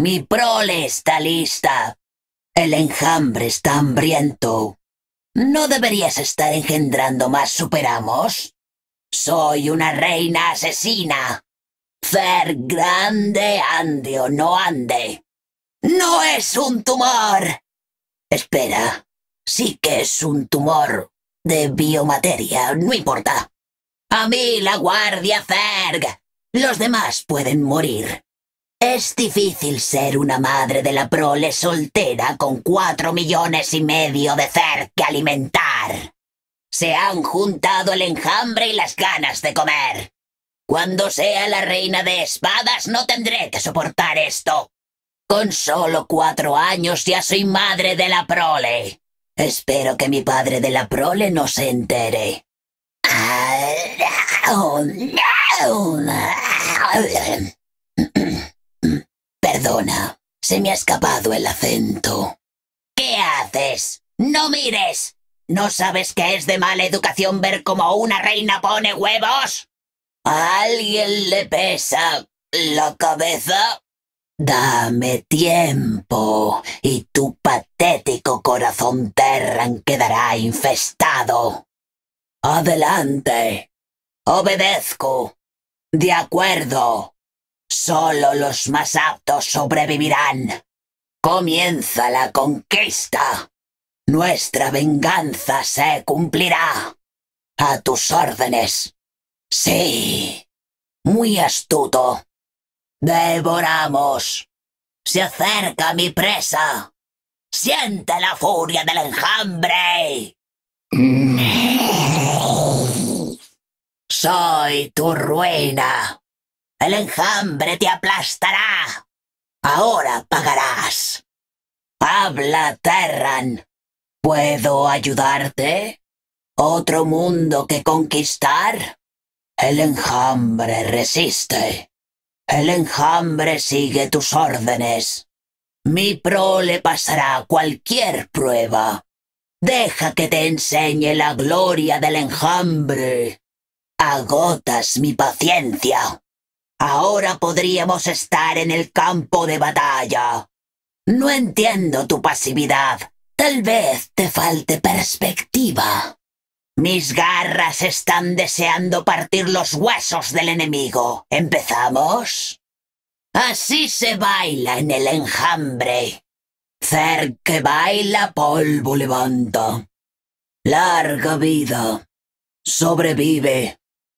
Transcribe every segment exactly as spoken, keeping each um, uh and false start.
Mi prole está lista. El enjambre está hambriento. ¿No deberías estar engendrando más superamos? Soy una reina asesina. Ser grande ande o no ande. ¡No es un tumor! Espera, sí que es un tumor de biomateria, no importa. A mí la guardia Zerg. Los demás pueden morir. Es difícil ser una madre de la prole soltera con cuatro millones y medio de Zerg que alimentar. Se han juntado el enjambre y las ganas de comer. Cuando sea la reina de espadas no tendré que soportar esto. Con solo cuatro años ya soy madre de la prole. Espero que mi padre de la prole no se entere. Perdona, se me ha escapado el acento. ¿Qué haces? ¡No mires! ¿No sabes que es de mala educación ver cómo una reina pone huevos? ¿A alguien le pesa la cabeza? Dame tiempo y tu patético corazón Terran quedará infestado. Adelante. Obedezco. De acuerdo. Solo los más aptos sobrevivirán. Comienza la conquista. Nuestra venganza se cumplirá. A tus órdenes. Sí. Muy astuto. Devoramos. Se acerca mi presa. Siente la furia del enjambre. Soy tu ruina. El enjambre te aplastará. Ahora pagarás. Habla, Terran. ¿Puedo ayudarte? ¿Otro mundo que conquistar? El enjambre resiste. El enjambre sigue tus órdenes. Mi prole pasará cualquier prueba. Deja que te enseñe la gloria del enjambre. Agotas mi paciencia. Ahora podríamos estar en el campo de batalla. No entiendo tu pasividad. Tal vez te falte perspectiva. Mis garras están deseando partir los huesos del enemigo. ¿Empezamos? Así se baila en el enjambre. Zerg que baila, polvo levanta. Larga vida. Sobrevive.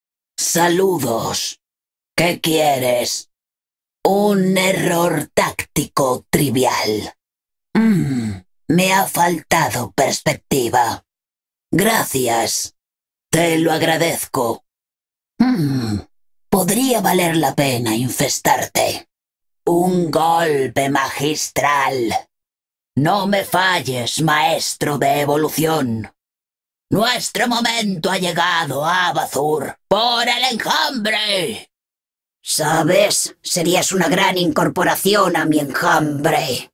Saludos. ¿Qué quieres? Un error táctico trivial. Mm, me ha faltado perspectiva. Gracias. Te lo agradezco. Mm, podría valer la pena infestarte. Un golpe magistral. No me falles, maestro de evolución. Nuestro momento ha llegado, Abazur, por el enjambre. ¿Sabes? Serías una gran incorporación a mi enjambre.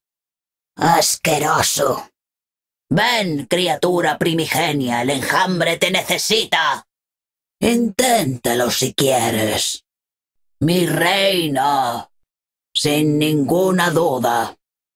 Asqueroso. Ven, criatura primigenia, el enjambre te necesita. Inténtalo si quieres. Mi reina. Sin ninguna duda.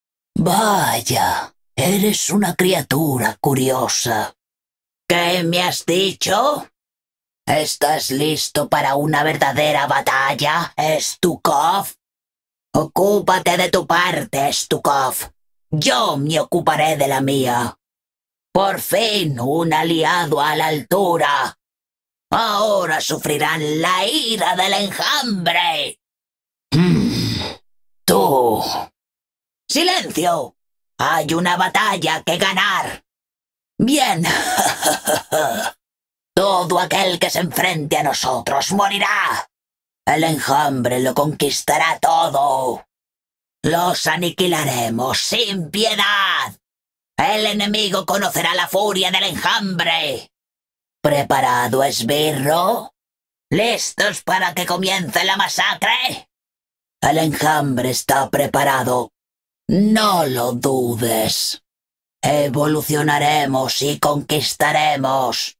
Vaya, eres una criatura curiosa. ¿Qué me has dicho? ¿Estás listo para una verdadera batalla, Stukov? Ocúpate de tu parte, Stukov. Yo me ocuparé de la mía. Por fin un aliado a la altura. Ahora sufrirán la ira del enjambre. Mm, tú. ¡Silencio! Hay una batalla que ganar. Bien. Todo aquel que se enfrente a nosotros morirá. El enjambre lo conquistará todo. Los aniquilaremos sin piedad. El enemigo conocerá la furia del enjambre. ¿Preparado, esbirro? ¿Listos para que comience la masacre? El enjambre está preparado. No lo dudes. Evolucionaremos y conquistaremos.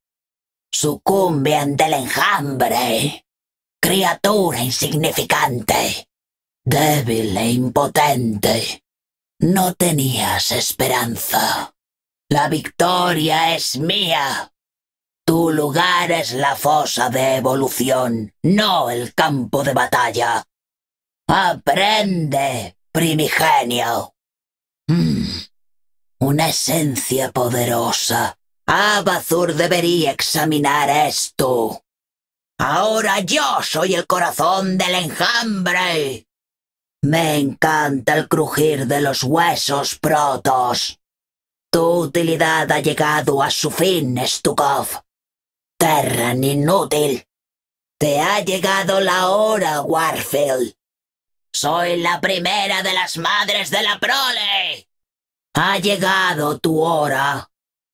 Sucumbe ante el enjambre. Criatura insignificante. Débil e impotente. No tenías esperanza. La victoria es mía. Tu lugar es la fosa de evolución, no el campo de batalla. Aprende, primigenio. Mm, una esencia poderosa. Abazur debería examinar esto. Ahora yo soy el corazón del enjambre. Me encanta el crujir de los huesos protos. Tu utilidad ha llegado a su fin, Stukov. Terran inútil. Te ha llegado la hora, Warfield. Soy la primera de las madres de la prole. Ha llegado tu hora.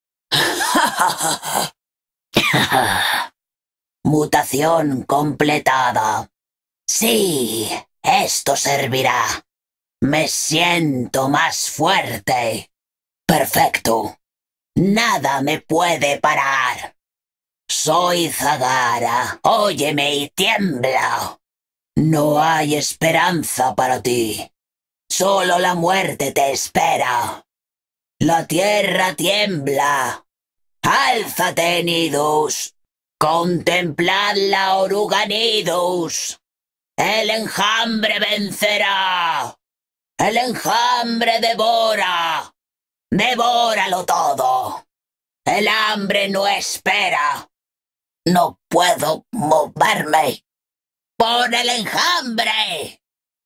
Mutación completada. Sí, esto servirá. Me siento más fuerte. Perfecto. Nada me puede parar. Soy Zagara. Óyeme y tiembla. No hay esperanza para ti. Solo la muerte te espera. La tierra tiembla. Álzate, Nidus. Contemplad la oruga Nidus. El enjambre vencerá. El enjambre devora. Devóralo todo. El hambre no espera. No puedo moverme. ¡Por el enjambre!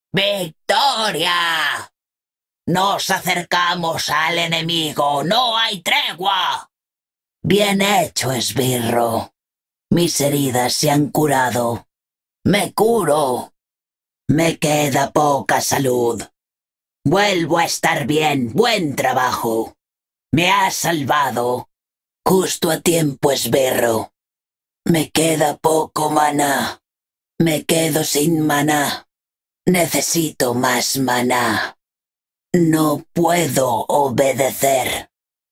¡Victoria! Nos acercamos al enemigo. ¡No hay tregua! Bien hecho, esbirro. Mis heridas se han curado. Me curo. Me queda poca salud. Vuelvo a estar bien. Buen trabajo. Me has salvado. Justo a tiempo, esbirro. Me queda poco maná. Me quedo sin maná. Necesito más maná. No puedo obedecer.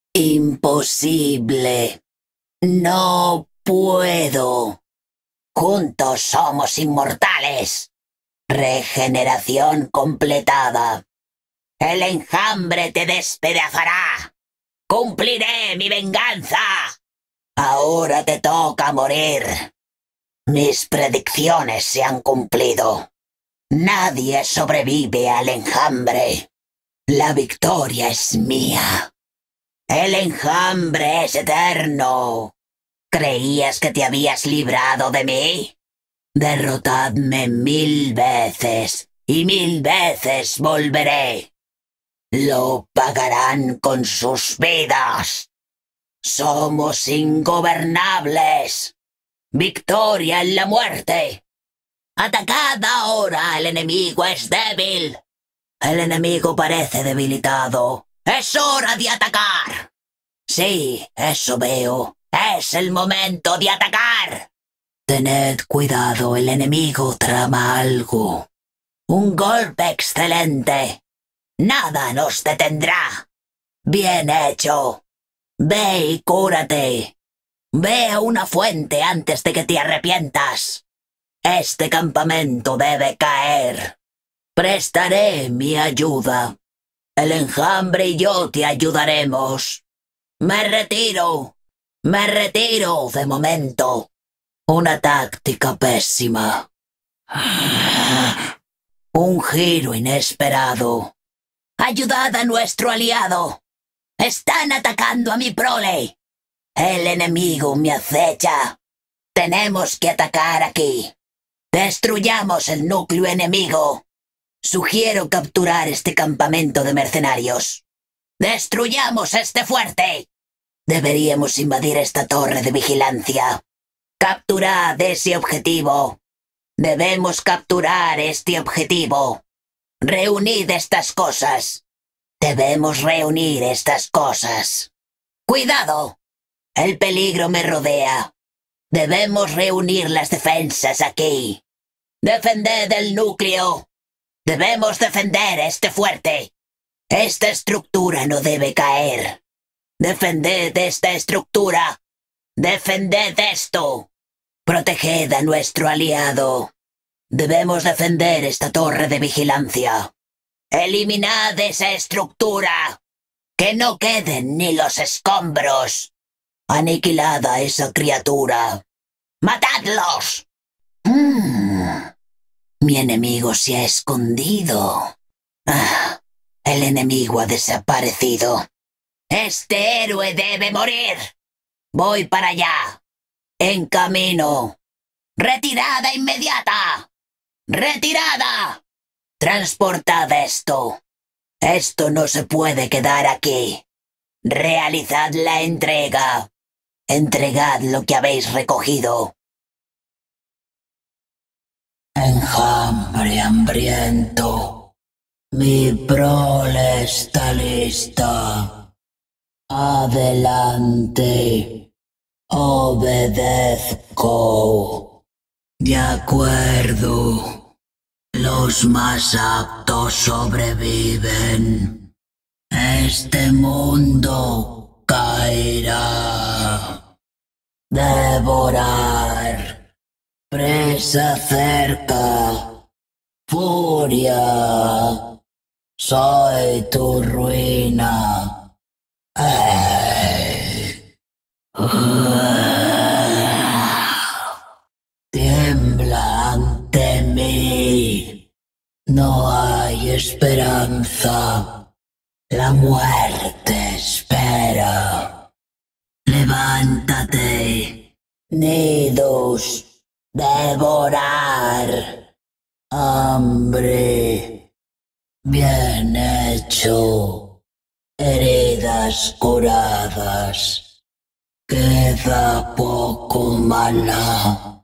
Imposible. No puedo. Juntos somos inmortales. Regeneración completada. El enjambre te despedazará. Cumpliré mi venganza. Ahora te toca morir. Mis predicciones se han cumplido. Nadie sobrevive al enjambre. La victoria es mía. El enjambre es eterno. ¿Creías que te habías librado de mí? Derrotadme mil veces y mil veces volveré. Lo pagarán con sus vidas. Somos ingobernables. Victoria en la muerte. Atacad ahora, el enemigo es débil. El enemigo parece debilitado. Es hora de atacar. Sí, eso veo. Es el momento de atacar. Tened cuidado, el enemigo trama algo. Un golpe excelente. Nada nos detendrá. Bien hecho. Ve y cúrate. Ve a una fuente antes de que te arrepientas. Este campamento debe caer. Prestaré mi ayuda. El enjambre y yo te ayudaremos. Me retiro. Me retiro de momento. Una táctica pésima. Un giro inesperado. Ayudad a nuestro aliado. Están atacando a mi prole. El enemigo me acecha. Tenemos que atacar aquí. Destruyamos el núcleo enemigo. Sugiero capturar este campamento de mercenarios. Destruyamos este fuerte. Deberíamos invadir esta torre de vigilancia. Capturad ese objetivo. Debemos capturar este objetivo. Reunid estas cosas. Debemos reunir estas cosas. ¡Cuidado! El peligro me rodea. Debemos reunir las defensas aquí. Defended el núcleo. Debemos defender este fuerte. Esta estructura no debe caer. Defended esta estructura. Defended esto. Proteged a nuestro aliado. Debemos defender esta torre de vigilancia. ¡Eliminad esa estructura! ¡Que no queden ni los escombros! ¡Aniquilad a esa criatura! ¡Matadlos! Mm, mi enemigo se ha escondido. Ah, el enemigo ha desaparecido. ¡Este héroe debe morir! Voy para allá. En camino. ¡Retirada inmediata! ¡Retirada! Transportad esto. Esto no se puede quedar aquí. Realizad la entrega. Entregad lo que habéis recogido. Enjambre hambriento. Mi prole está lista. Adelante. Obedezco. De acuerdo. Los más aptos sobreviven. Este mundo caerá. Devorar. Presa cerca. Furia. Soy tu ruina. ¡Ay! Tiembla ante mí. No hay esperanza. La muerte espera. Levántate. Nidos. Devorar. Hambre. Bien hecho. Heridas curadas. Queda poco maná.